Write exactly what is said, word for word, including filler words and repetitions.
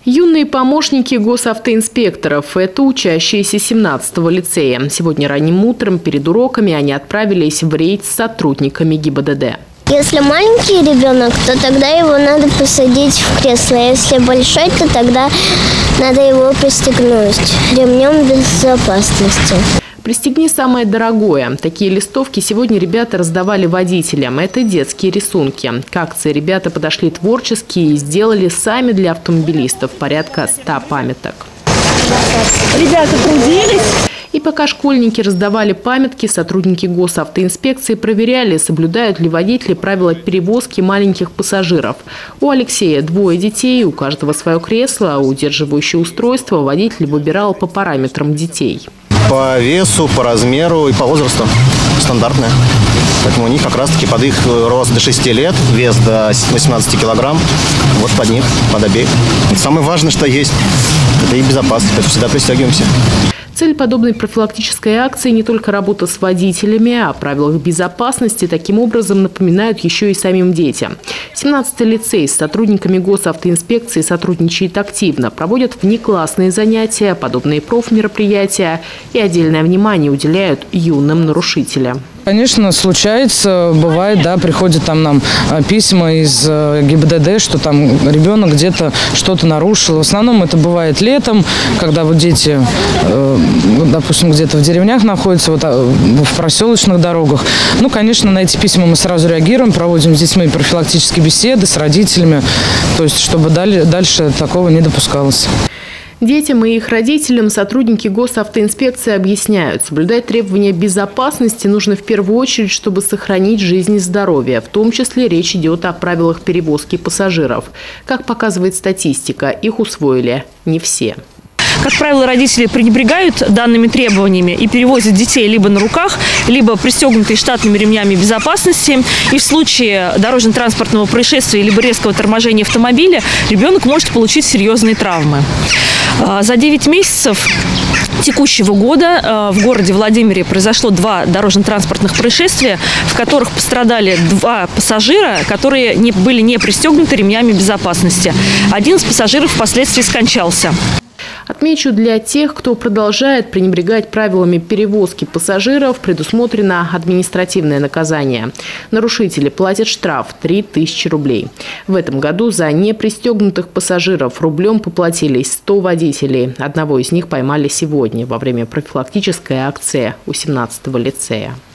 Юные помощники госавтоинспекторов – это учащиеся семнадцатого лицея. Сегодня ранним утром перед уроками они отправились в рейд с сотрудниками ГИБДД. Если маленький ребенок, то тогда его надо посадить в кресло. Если большой, то тогда надо его пристегнуть ремнем безопасности. «Пристегни самое дорогое». Такие листовки сегодня ребята раздавали водителям. Это детские рисунки. К акции ребята подошли творчески и сделали сами для автомобилистов порядка ста памяток. Ребята трудились. И пока школьники раздавали памятки, сотрудники госавтоинспекции проверяли, соблюдают ли водители правила перевозки маленьких пассажиров. У Алексея двое детей, у каждого свое кресло, а удерживающее устройство водитель выбирал по параметрам детей. По весу, по размеру и по возрасту стандартная. Поэтому у них как раз-таки под их рост до шести лет, вес до восемнадцати килограмм, вот под них, под обеих. И самое важное, что есть, это и безопасность, поэтому всегда пристегиваемся. Цель подобной профилактической акции не только работа с водителями, а о правилах безопасности таким образом напоминают еще и самим детям. семнадцатый лицей с сотрудниками госавтоинспекции сотрудничает активно, проводят внеклассные занятия, подобные профмероприятия и отдельное внимание уделяют юным нарушителям. Конечно, случается, бывает, да, приходят там нам письма из ГИБДД, что там ребенок где-то что-то нарушил. В основном это бывает летом, когда вот дети, допустим, где-то в деревнях находятся, вот в проселочных дорогах. Ну, конечно, на эти письма мы сразу реагируем, проводим с детьми профилактические беседы с родителями, то есть чтобы дальше такого не допускалось. Детям и их родителям сотрудники госавтоинспекции объясняют, соблюдать требования безопасности нужно в первую очередь, чтобы сохранить жизнь и здоровье. В том числе речь идет о правилах перевозки пассажиров. Как показывает статистика, их усвоили не все. Как правило, родители пренебрегают данными требованиями и перевозят детей либо на руках, либо пристегнутые штатными ремнями безопасности. И в случае дорожно-транспортного происшествия либо резкого торможения автомобиля ребенок может получить серьезные травмы. За девять месяцев текущего года в городе Владимире произошло два дорожно-транспортных происшествия, в которых пострадали два пассажира, которые не, были не пристегнуты ремнями безопасности. Один из пассажиров впоследствии скончался. Отмечу, для тех, кто продолжает пренебрегать правилами перевозки пассажиров, предусмотрено административное наказание. Нарушители платят штраф три тысячи рублей. В этом году за непристегнутых пассажиров рублем поплатились сто водителей. Одного из них поймали сегодня во время профилактической акции у семнадцатого лицея.